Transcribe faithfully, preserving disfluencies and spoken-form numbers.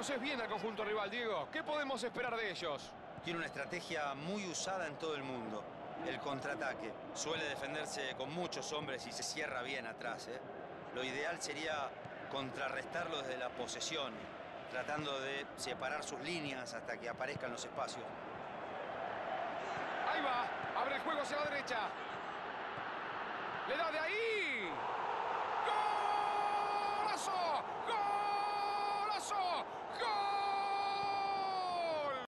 conoces bien al conjunto rival, Diego. ¿Qué podemos esperar de ellos? Tiene una estrategia muy usada en todo el mundo. El contraataque. Suele defenderse con muchos hombres y se cierra bien atrás, ¿eh? Lo ideal sería contrarrestarlo desde la posesión, tratando de separar sus líneas hasta que aparezcan los espacios. Ahí va. Abre el juego hacia la derecha. Le da de ahí.